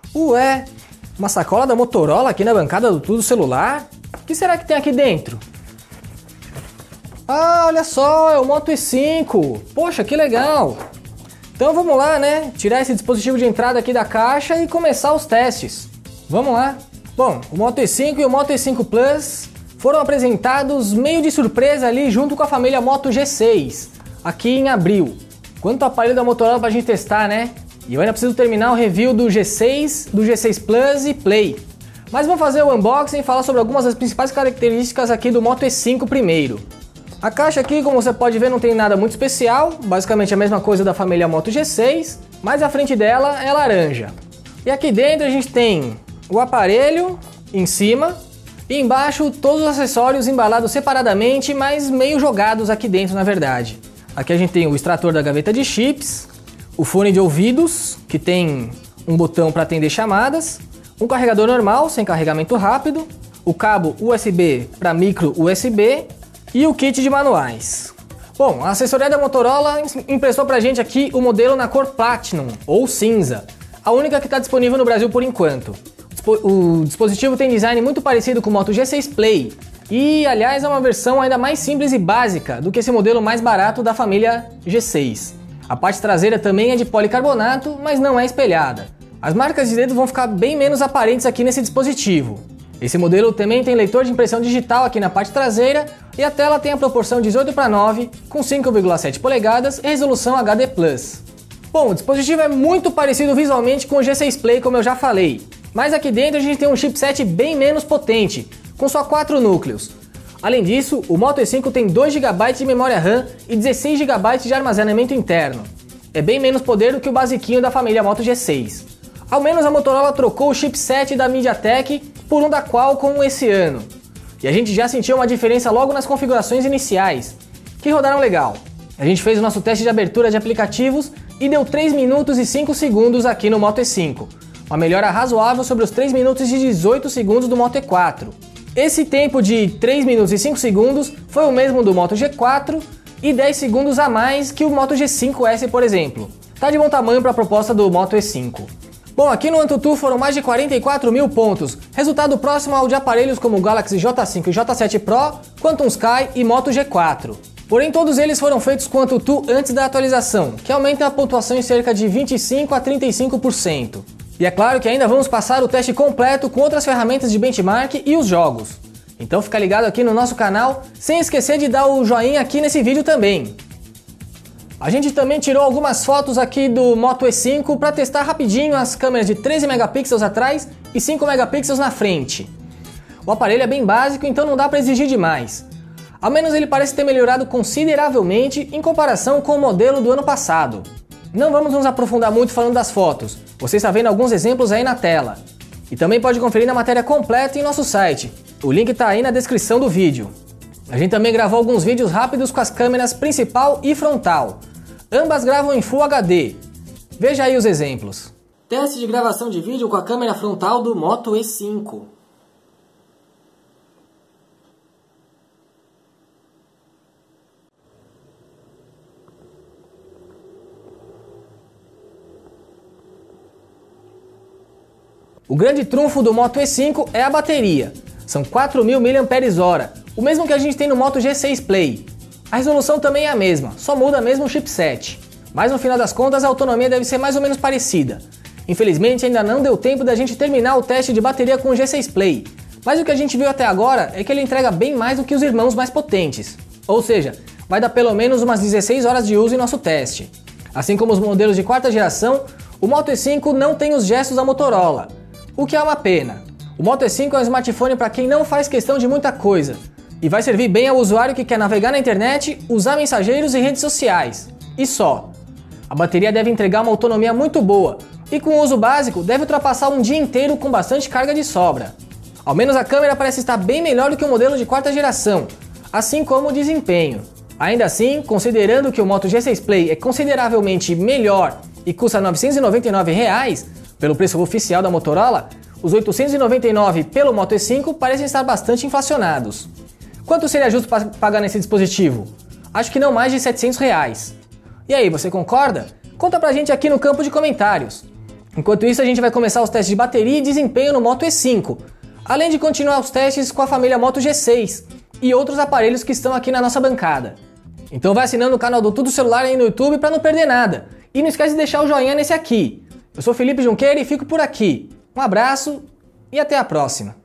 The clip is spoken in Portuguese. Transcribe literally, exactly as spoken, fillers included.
Ué, uma sacola da Motorola aqui na bancada do Tudo Celular? O que será que tem aqui dentro? Ah, olha só, é o Moto E cinco. Poxa, que legal. Então vamos lá, né? Tirar esse dispositivo de entrada aqui da caixa e começar os testes. Vamos lá. Bom, o Moto E cinco e o Moto E cinco Plus foram apresentados meio de surpresa ali junto com a família Moto G seis, aqui em abril. Quanto aparelho da Motorola pra gente testar, né? E eu ainda preciso terminar o review do G seis, do G seis Plus e Play. Mas vou fazer o unboxing e falar sobre algumas das principais características aqui do Moto E cinco primeiro. A caixa aqui, como você pode ver, não tem nada muito especial, basicamente a mesma coisa da família Moto G seis, mas a frente dela é laranja. E aqui dentro a gente tem o aparelho em cima e embaixo todos os acessórios embalados separadamente, mas meio jogados aqui dentro na verdade. Aqui a gente tem o extrator da gaveta de chips, o fone de ouvidos, que tem um botão para atender chamadas, um carregador normal, sem carregamento rápido, o cabo U S B para micro U S B e o kit de manuais. Bom, a assessoria da Motorola emprestou pra gente aqui o modelo na cor Platinum, ou cinza, a única que está disponível no Brasil por enquanto. O dispositivo tem design muito parecido com o Moto G seis Play, e aliás é uma versão ainda mais simples e básica do que esse modelo mais barato da família G seis. A parte traseira também é de policarbonato, mas não é espelhada. As marcas de dedo vão ficar bem menos aparentes aqui nesse dispositivo. Esse modelo também tem leitor de impressão digital aqui na parte traseira e a tela tem a proporção dezoito para nove com cinco vírgula sete polegadas e resolução H D plus. Bom, o dispositivo é muito parecido visualmente com o G seis Play, como eu já falei, mas aqui dentro a gente tem um chipset bem menos potente, com só quatro núcleos. Além disso, o Moto E cinco tem dois gigabytes de memória RAM e dezesseis gigabytes de armazenamento interno. É bem menos poder do que o basiquinho da família Moto G seis. Ao menos a Motorola trocou o chipset da MediaTek por um da Qualcomm esse ano. E a gente já sentiu uma diferença logo nas configurações iniciais, que rodaram legal. A gente fez o nosso teste de abertura de aplicativos e deu três minutos e cinco segundos aqui no Moto E cinco. Uma melhora razoável sobre os três minutos e dezoito segundos do Moto E quatro. Esse tempo de três minutos e cinco segundos foi o mesmo do Moto G quatro e dez segundos a mais que o Moto G cinco S, por exemplo. Tá de bom tamanho para a proposta do Moto E cinco. Bom, aqui no AnTuTu foram mais de quarenta e quatro mil pontos, resultado próximo ao de aparelhos como o Galaxy J cinco e J sete Pro, Quantum Sky e Moto G quatro. Porém, todos eles foram feitos com AnTuTu antes da atualização, que aumenta a pontuação em cerca de vinte e cinco a trinta e cinco por cento. E é claro que ainda vamos passar o teste completo com outras ferramentas de benchmark e os jogos. Então fica ligado aqui no nosso canal, sem esquecer de dar o joinha aqui nesse vídeo também. A gente também tirou algumas fotos aqui do Moto E cinco para testar rapidinho as câmeras de treze megapixels atrás e cinco megapixels na frente. O aparelho é bem básico, então não dá para exigir demais. Ao menos ele parece ter melhorado consideravelmente em comparação com o modelo do ano passado. Não vamos nos aprofundar muito falando das fotos, você está vendo alguns exemplos aí na tela. E também pode conferir na matéria completa em nosso site, o link está aí na descrição do vídeo. A gente também gravou alguns vídeos rápidos com as câmeras principal e frontal. Ambas gravam em Full H D. Veja aí os exemplos. Teste de gravação de vídeo com a câmera frontal do Moto E cinco. O grande trunfo do Moto E cinco é a bateria. São quatro mil miliampères-hora, o mesmo que a gente tem no Moto G seis Play. A resolução também é a mesma, só muda mesmo o chipset. Mas no final das contas a autonomia deve ser mais ou menos parecida. Infelizmente ainda não deu tempo da gente terminar o teste de bateria com o G seis Play. Mas o que a gente viu até agora é que ele entrega bem mais do que os irmãos mais potentes. Ou seja, vai dar pelo menos umas dezesseis horas de uso em nosso teste. Assim como os modelos de quarta geração, o Moto E cinco não tem os gestos da Motorola, o que é uma pena. O Moto E cinco é um smartphone para quem não faz questão de muita coisa. E vai servir bem ao usuário que quer navegar na internet, usar mensageiros e redes sociais. E só. A bateria deve entregar uma autonomia muito boa, e com o uso básico deve ultrapassar um dia inteiro com bastante carga de sobra. Ao menos a câmera parece estar bem melhor do que o modelo de quarta geração, assim como o desempenho. Ainda assim, considerando que o Moto G seis Play é consideravelmente melhor e custa novecentos e noventa e nove reais, pelo preço oficial da Motorola, os oitocentos e noventa e nove reais pelo Moto E cinco parecem estar bastante inflacionados. Quanto seria justo pagar nesse dispositivo? Acho que não mais de setecentos reais. E aí, você concorda? Conta pra gente aqui no campo de comentários. Enquanto isso, a gente vai começar os testes de bateria e desempenho no Moto E cinco, além de continuar os testes com a família Moto G seis e outros aparelhos que estão aqui na nossa bancada. Então vai assinando o canal do Tudo Celular aí no YouTube para não perder nada. E não esquece de deixar o joinha nesse aqui. Eu sou Felipe Junqueira e fico por aqui. Um abraço e até a próxima.